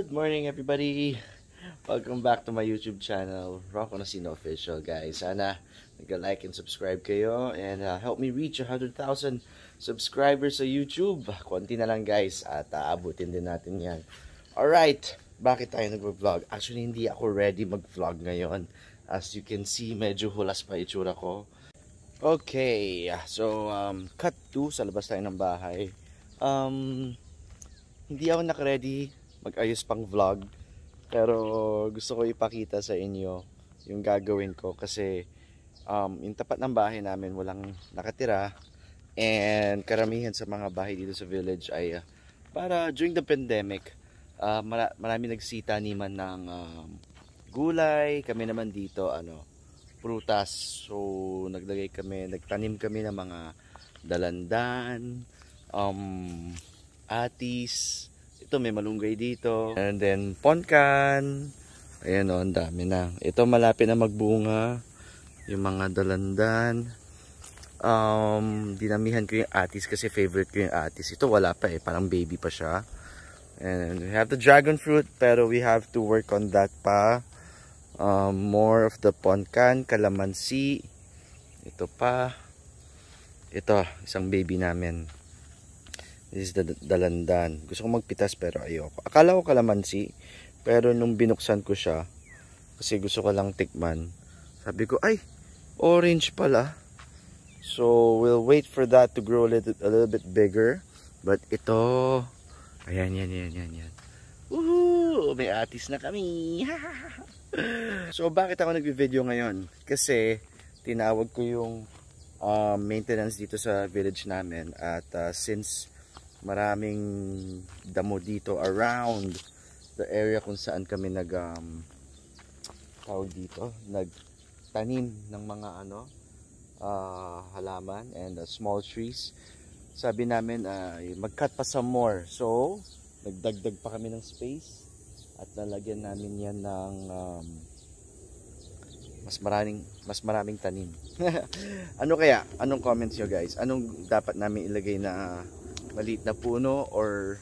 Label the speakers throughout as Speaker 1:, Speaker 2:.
Speaker 1: Good morning everybody! Welcome back to my YouTube channel, Rocco Nacino Official, guys. Sana nag-like and subscribe kayo and help me reach 100,000 subscribers sa YouTube. Konti na lang, guys, at aabutin din natin yan. Alright, bakit tayo nag-vlog? Actually, hindi ako ready mag-vlog ngayon. As you can see, medyo hulas pa itsura ko. Okay, so cut 2, sa labas tayo ng bahay. Hindi ako naka-ready mag-ayos pang vlog, pero gusto ko ipakita sa inyo yung gagawin ko kasi yung tapat ng bahay namin walang nakatira, and karamihan sa mga bahay dito sa village ay para during the pandemic marami nagsitaniman ng gulay. Kami naman dito prutas, so nagtanim kami ng mga dalandan, atis. Ito may malunggay dito. And then ponkan. Ayan o, ang dami na. Ito malapit na magbunga. Yung mga dalandan. Dinamihan ko yung atis kasi favorite ko yung atis. Ito wala pa parang baby pa siya. And we have the dragon fruit, pero we have to work on that pa. More of the ponkan, kalamansi. Ito pa. Ito, isang baby namin. This is the dalandan. Gusto ko magpitas pero ayoko. Akala ko kalamansi, pero nung binuksan ko siya, kasi gusto ko lang tikman, sabi ko, ay, orange pala. So, we'll wait for that to grow a little bit bigger. But ito, ayan. Woohoo! May atis na kami. So, bakit ako nag-video ngayon? Kasi, tinawag ko yung maintenance dito sa village namin. At since maraming damo dito around the area kung saan kami nagtanim ng mga halaman and small trees, sabi namin mag-cut pa some more. So nagdagdag pa kami ng space at nalagyan namin yan ng mas maraming tanim. Anong comments nyo, guys? Anong dapat namin ilagay na maliit na puno or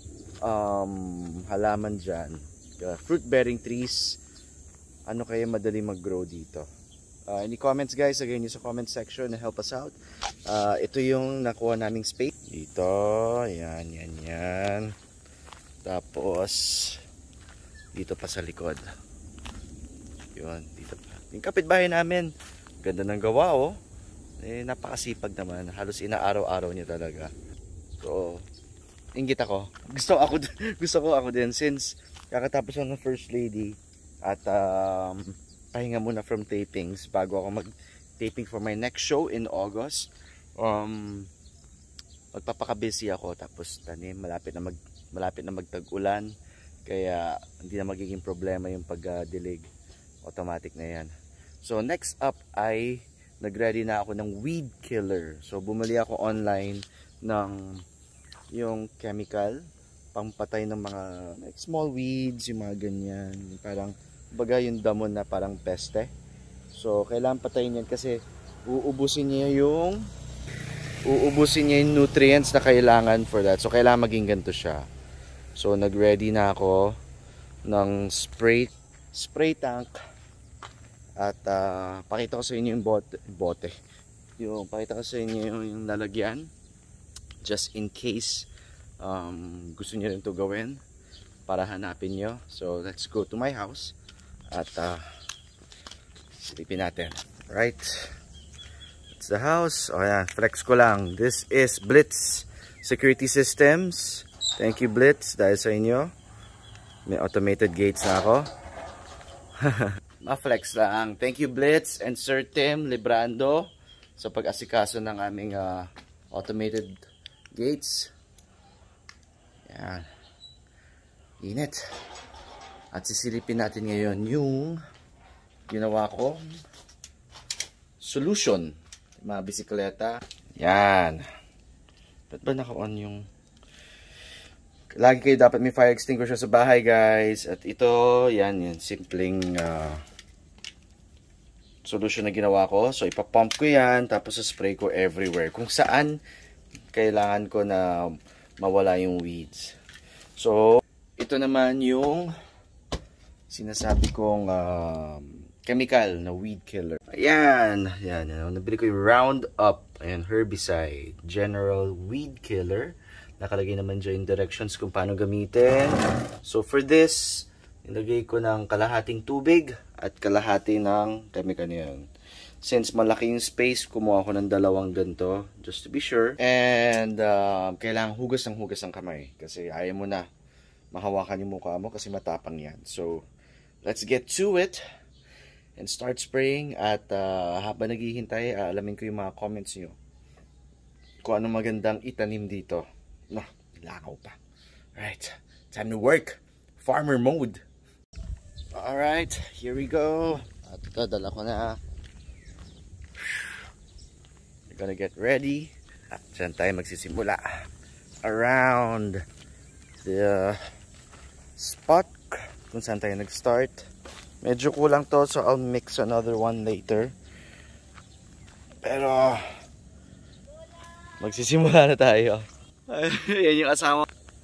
Speaker 1: halaman dyan, fruit bearing trees? Ano kaya madali mag-grow dito? Any comments, guys? Again, nyo sa comment section and help us out. Ito yung nakuha naming space dito. Yan. Tapos dito pa sa likod, yun, dito pa yung kapitbahay namin. Ganda ng gawa, napakasipag naman. Halos inaaraw-araw niya talaga. So, inggit ako. Gusto ko ako din, since kakatapos ako ng first lady at pahinga muna from tapings bago ako mag-taping for my next show in August. Magpapaka-busy ako, tapos tanim, malapit na magtag-ulan, kaya hindi na magiging problema yung pag-dilig. Automatic na yan. So, next up ay nag-ready na ako ng weed killer. So, bumili ako online ng yung chemical pangpatay ng mga like small weeds, yung mga ganyan, parang baga yung damo na parang peste. So kailangan patayin yan kasi uubusin niya yung nutrients na kailangan for that. So kailangan maging ganito siya. So nag-ready na ako ng spray tank at pakita ko sa inyo yung bote. Pakita ko sa inyo yung lalagyan, just in case gusto niyo rin ito gawin para hanapin nyo. So let's go to my house at silipin natin. Right, it's the house. Ayan, flex ko lang. This is Blitz Security Systems. Thank you, Blitz, dahil sa inyo may automated gates na ako. Ma-flex lang. Thank you, Blitz and Sir Tim Librando, sa pag-asikaso ng aming automated gates. Yan. Init. At sisilipin natin ngayon yung ginawa ko solution. Mga bisikleta. Yan. Ba't ba naka-on yung... Lagi kayo dapat may fire extinguisher sa bahay, guys. At ito, yan simpleng solution na ginawa ko. So ipapump ko yan, tapos spray ko everywhere kung saan kailangan ko na mawala yung weeds. So ito naman yung sinasabi kong chemical na weed killer. Ayan. Nabili ko yung Roundup and herbicide. General weed killer. Nakalagay naman dyan yung directions kung paano gamitin. So for this, nilagay ko ng kalahating tubig at kalahati ng chemical niyan. Since malaki yung space, kumuha ko ng dalawang ganito just to be sure. And kailangan hugas ng kamay kasi ayaw mo na mahawakan yung mukha mo kasi matapang yan. So let's get to it and start spraying. At habang naghihintay, alamin ko yung mga comments nyo kung anong magandang itanim dito. No, lakaw pa. Alright, time to work. Farmer mode. Alright, here we go. At ito, dala ko na. We're gonna get ready. At dyan tayo magsisimula. Around the spot kung saan tayo nag-start. Medyo kulang to, so I'll mix another one later. Pero magsisimula na tayo. Yan yung asawa.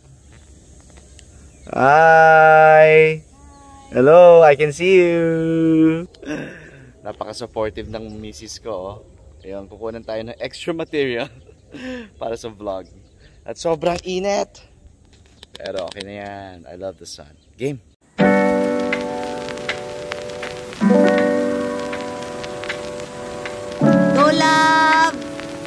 Speaker 1: Hi! Hello, I can see you! Napaka-supportive ng misis ko. Oh. Ayan, kukunan tayo ng extra material para sa vlog. At sobrang init. Pero okay na yan. I love the sun. Game!
Speaker 2: No love!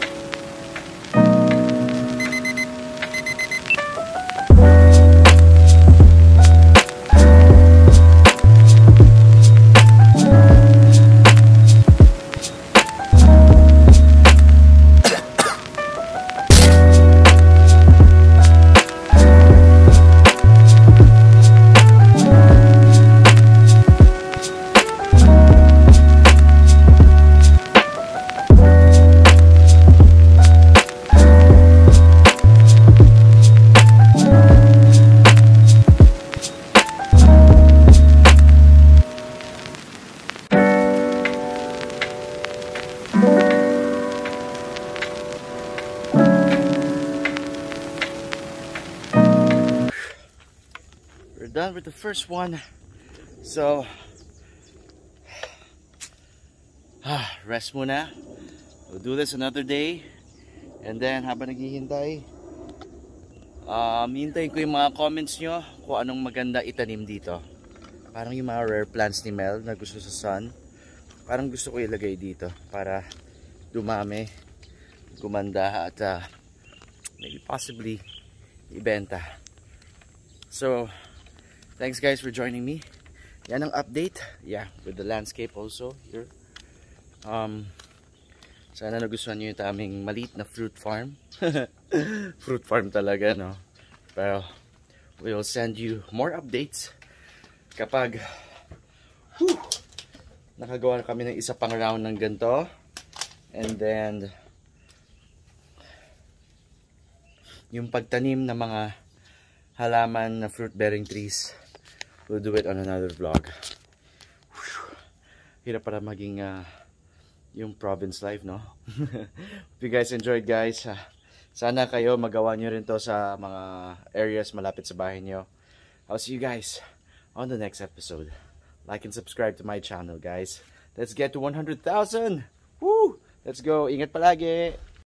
Speaker 1: We're done with the first one. So rest muna. We'll do this another day. And then habang naghihintay, hintayin ko yung mga comments nyo kung anong maganda itanim dito. Parang yung mga rare plants ni Mel na gusto sa sun, parang gusto ko ilagay dito para dumami, gumanda, at maybe possibly ibenta. So thanks guys for joining me. Yan ang update. Yeah, with the landscape also here. Sana nagustuhan nyo yung aming maliit na fruit farm. Fruit farm talaga, no? Pero we will send you more updates kapag nakagawa na kami ng isa pang round ng ganito. And then yung pagtanim ng mga halaman na fruit bearing trees, we'll do it on another vlog. Hirap para maging yung province life, no? If you guys enjoyed, guys, sana kayo magawa nyo rin to sa mga areas malapit sa bahay nyo. I'll see you guys on the next episode. Like and subscribe to my channel, guys. Let's get to 100,000. Woo! Let's go. Ingat palagi.